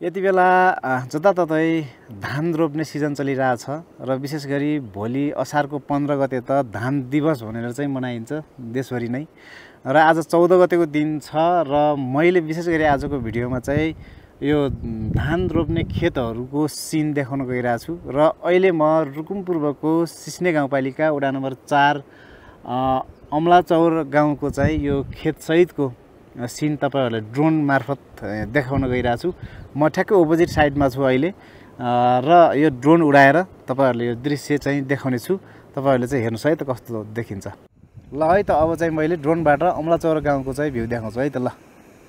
यति बेला जताततै धान रोप्ने सिजन चलिरहेछ र विशेष गरी भोलि असारको 15 गते त धान दिवस भनेर चाहिँ मनाइन्छ देशभरि नै। र आज 14 गतेको दिन छ र मैले विशेष गरी आजको भिडियोमा चाहिँ यो धान रोप्ने खेतहरूको सिन देखाउन गइरहेको छु। र अहिले म रुकुम पूर्वको सिस्ने गाउँपालिका वडा नम्बर 4 अमलाचौर गाउँको चाहिँ यो खेत सहितको सिन तपाईहरुलाई ड्रोन मार्फत देखाउन गइरहेको छु। म ठ्याक्कै अपोजिट साइडमा छु अहिले र यो ड्रोन उडाएर तपाईहरुले यो दृश्य चाहिँ देखाउने छु। तपाईहरुले चाहिँ हेर्नुस् है त कस्तो देखिन्छ। ल है त अब चाहिँ मैले ड्रोनबाट अमलाचौर गाउँको चाहिँ भ्यू देखाउँछु है त। ल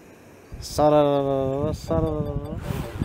सरर सरर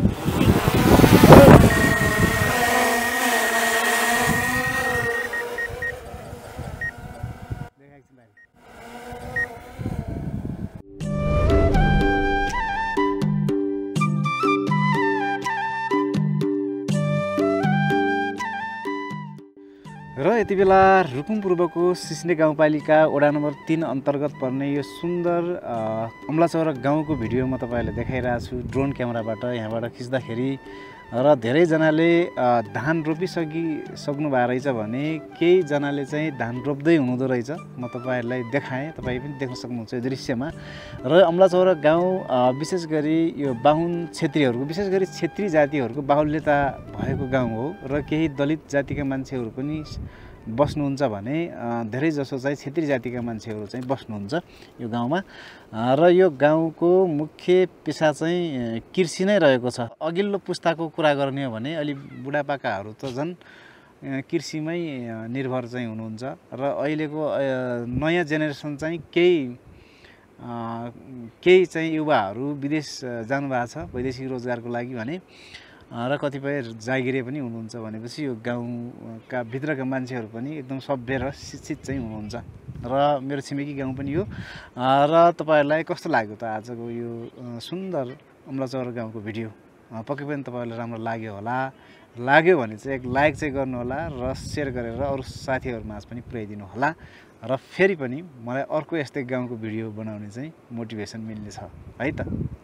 र यति बेला रुकुम पूर्वको सिस्ने गाउँपालिका वडा नम्बर 3 अन्तर्गत पर्ने यो सुन्दर अमलाचौर गाउँको भिडियो म तपाईहरुलाई देखाइरहेको छु ड्रोन क्यामेराबाट। यहाँबाट खिच्दाखेरि र धेरैजनाले धान रोपिसक्नु भएको रहेछ भने केही जनाले चाहिँ धान रोप्दै हुनुहुँदो रहेछ। म तपाईहरुलाई देखाएँ, तपाई पनि देख्न सक्नुहुन्छ यो दृश्यमा। र अमलाचौर गाउँ विशेष गरी यो बाहुन क्षेत्रीहरुको विशेष गरी क्षेत्री जातिहरुको बाहुल्यता भएको गाउँ हो र केही दलित जातिका मान्छेहरु पनि बस्नुहुन्छ भने धेरै जसो चाहिँ क्षेत्री जातिका मान्छेहरु चाहिँ बस्नुहुन्छ यो गाउँमा। र यो गाउँको मुख्य पेशा चाहिँ कृषि नै रहेको छ। अघिल्लो पुस्ताको कुरा गर्ने हो भने अलि बुढापाकाहरु त झन् कृषिमै निर्भर चाहिँ हुनुहुन्छ र अहिलेको नयाँ जेनेरेसन चाहिँ केही चाहिँ युवाहरु विदेश जानु भएको छ वैदेशिक रोजगारको लागि भने र कतिपय जागिरे पनि हुनुहुन्छ। भनेपछि यो गाउँका भित्रका मान्छेहरु पनि एकदम सभ्य र शिक्षित चाहिँ हुनुहुन्छ र मेरो छिमेकी गाउँ पनि हो। र तपाईहरुलाई कस्तो लाग्यो त आजको यो सुन्दर अमलाचौर गाउँको भिडियो? पक्कै पनि तपाईहरुलाई राम्रो लाग्यो होला। लाग्यो भने चाहिँ एक लाइक चाहिँ गर्नु होला र शेयर गरेर अरु साथीहरुमाझ पनि पुर्याइदिनु होला। र फेरि पनि मलाई अर्को यस्तै गाउँको भिडियो बनाउने चाहिँ मोटिभेसन मिल्ने छ है त।